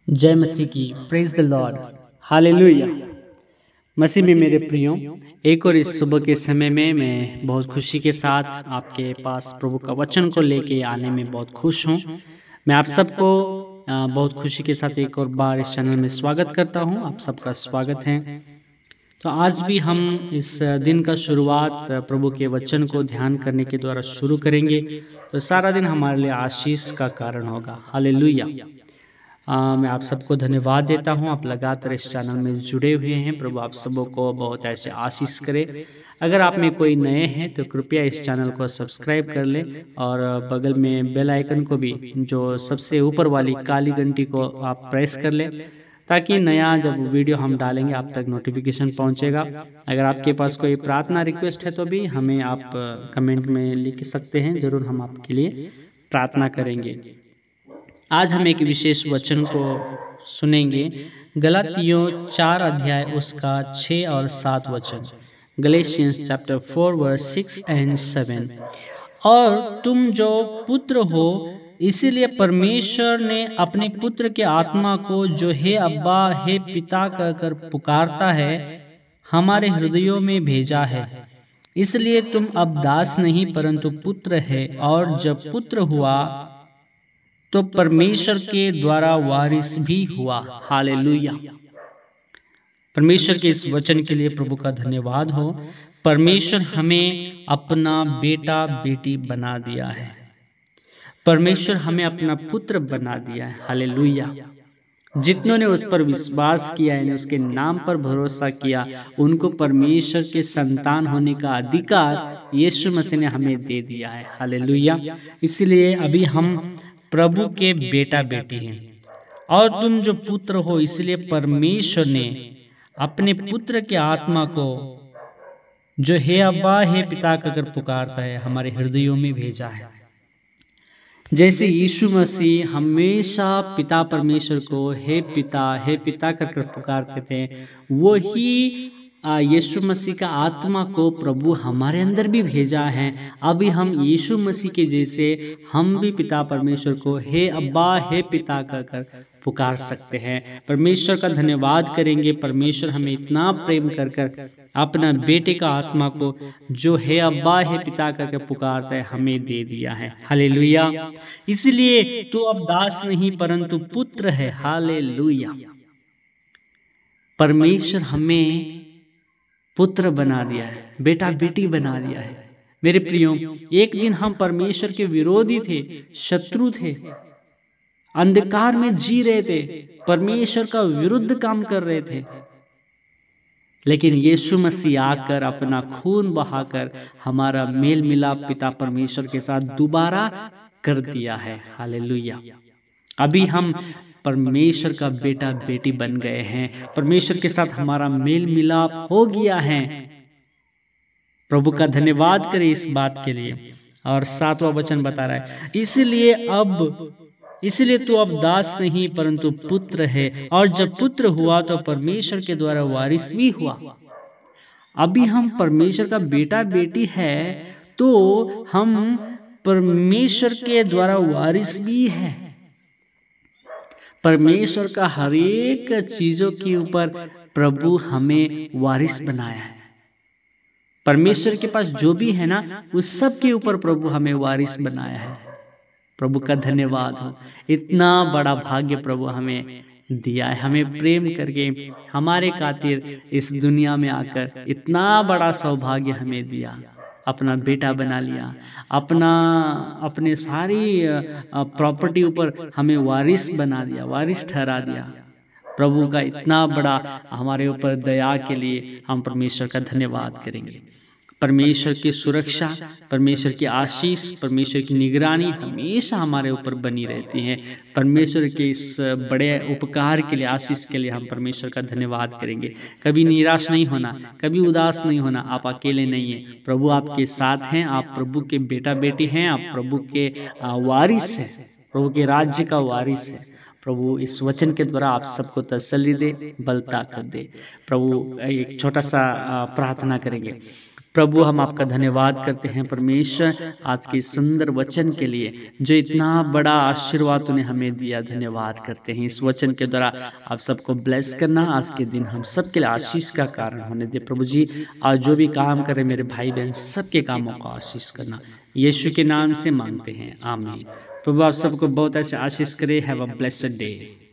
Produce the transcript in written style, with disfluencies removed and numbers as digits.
जय मसीह की। Praise the lord. हालेलुया। मसीह में मेरे प्रियो, एक और इस सुबह के समय में मैं बहुत खुशी के साथ आपके पास प्रभु का वचन को लेके आने में बहुत खुश हूँ। मैं आप सबको बहुत खुशी के साथ एक और बार इस चैनल में स्वागत करता हूँ। आप सबका स्वागत है। तो आज भी हम इस दिन का शुरुआत प्रभु के वचन को ध्यान करने के द्वारा शुरू करेंगे। तो सारा दिन हमारे लिए आशीष का कारण होगा। हालेलुया। मैं आप सबको धन्यवाद देता हूं। आप लगातार इस चैनल में जुड़े हुए हैं। प्रभु आप सबों को बहुत ऐसे आशीष करे। अगर आप में कोई नए हैं तो कृपया इस चैनल को सब्सक्राइब कर लें और बगल में बेल आइकन को भी, जो सबसे ऊपर वाली काली घंटी को आप प्रेस कर लें, ताकि नया जब वीडियो हम डालेंगे आप तक नोटिफिकेशन पहुंचेगा। अगर आपके पास कोई प्रार्थना रिक्वेस्ट है तो भी हमें आप कमेंट में लिख सकते हैं। जरूर हम आपके लिए प्रार्थना करेंगे। आज हम एक विशेष वचन को सुनेंगे। गलातियों 4 अध्याय उसका 6 और 7 वचन। Galatians chapter 4 verse 6 and 7। और तुम जो पुत्र हो, इसीलिए परमेश्वर ने अपने पुत्र के आत्मा को, जो हे अब्बा हे पिता कहकर पुकारता है, हमारे हृदयों में भेजा है। इसलिए तुम अब दास नहीं परंतु पुत्र है, और जब पुत्र हुआ तो परमेश्वर के द्वारा वारिस भी हुआ। हालेलुया। परमेश्वर के इस वचन के लिए प्रभु का धन्यवाद हो। परमेश्वर हमें अपना बेटा बेटी बना दिया है। परमेश्वर हमें अपना पुत्र बना दिया है। हालेलुया। जितनों ने उस पर विश्वास किया है, उसके नाम पर भरोसा किया, उनको परमेश्वर के संतान होने का अधिकार यीशु मसीह ने हमें दे दिया है। हालेलुया। इसलिए अभी हम प्रभु के बेटा बेटी हैं। और तुम जो पुत्र हो, इसलिए परमेश्वर ने अपने पुत्र के आत्मा को, जो हे अब्बा हे पिता कहकर पुकारता है, हमारे हृदयों में भेजा है। जैसे यीशु मसीह हमेशा पिता परमेश्वर को हे पिता कहकर पुकारते थे, वो ही यीशु मसीह का आत्मा को प्रभु हमारे अंदर भी भेजा है। अभी हम यीशु मसीह के जैसे हम भी पिता परमेश्वर को हे अब्बा हे पिता कहकर पुकार सकते हैं। परमेश्वर का धन्यवाद करेंगे। परमेश्वर हमें इतना प्रेम कर कर अपना बेटे का आत्मा को, जो हे अब्बा हे पिता करके पुकारता है, हमें दे दिया है। हालेलुया। इसलिए तू अब दास नहीं परंतु पुत्र है। हालेलुया। परमेश्वर हमें पुत्र बना दिया है, बेटा बेटी बना दिया है। मेरे प्रियो, एक दिन हम परमेश्वर के विरोधी थे, शत्रु थे, अंधकार में जी रहे थे, परमेश्वर का विरुद्ध काम कर रहे थे। लेकिन यीशु मसीह आकर अपना खून बहाकर हमारा मेल मिलाप पिता परमेश्वर के साथ दोबारा कर दिया है। हालेलुया। अभी हम परमेश्वर का बेटा बेटी बन गए हैं। परमेश्वर के साथ हमारा मेल मिलाप हो गया है। प्रभु का धन्यवाद करें इस बात के लिए। और 7वां वचन बता रहा है, इसलिए तू अब दास नहीं परंतु पुत्र है, और जब पुत्र हुआ तो परमेश्वर के द्वारा वारिस भी हुआ। अभी हम परमेश्वर का बेटा बेटी है, तो हम परमेश्वर के द्वारा वारिस भी है। परमेश्वर का हर एक चीजों के ऊपर प्रभु हमें वारिस बनाया है। परमेश्वर के पास जो भी है ना, उस सब के ऊपर प्रभु हमें वारिस बनाया है। प्रभु का धन्यवाद हो। इतना बड़ा भाग्य प्रभु हमें दिया है। हमें प्रेम करके हमारे खातिर इस दुनिया में आकर इतना बड़ा सौभाग्य हमें दिया, अपना बेटा बना लिया, अपने सारी प्रॉपर्टी ऊपर हमें वारिस बना दिया, वारिस ठहरा दिया। प्रभु का इतना बड़ा हमारे ऊपर दया के लिए हम परमेश्वर का धन्यवाद करेंगे। परमेश्वर की सुरक्षा, परमेश्वर की आशीष, परमेश्वर की निगरानी हमेशा हमारे ऊपर बनी रहती है। परमेश्वर के इस बड़े उपकार के लिए, आशीष के लिए हम परमेश्वर का धन्यवाद करेंगे। कभी निराश नहीं होना, कभी उदास नहीं होना। आप अकेले नहीं हैं, प्रभु आपके साथ हैं। आप प्रभु के बेटा बेटी हैं, आप प्रभु के वारिस हैं, प्रभु के राज्य का वारिस है। प्रभु इस वचन के द्वारा आप सबको तसल्ली दे, बल ताकत दे। प्रभु एक छोटा सा प्रार्थना करेंगे। प्रभु हम आपका धन्यवाद करते हैं परमेश्वर आज के सुंदर वचन के लिए, जो इतना बड़ा आशीर्वाद तूने हमें दिया। धन्यवाद करते हैं इस वचन के द्वारा आप सबको ब्लेस करना, आज के दिन हम सबके लिए आशीष का कारण होने दे प्रभु जी। आज जो भी काम करे मेरे भाई बहन सबके कामों को आशीष करना, यीशु के नाम से मांगते हैं, आमीन। प्रभु आप सबको बहुत अच्छा आशीष करे। Have a blessed day.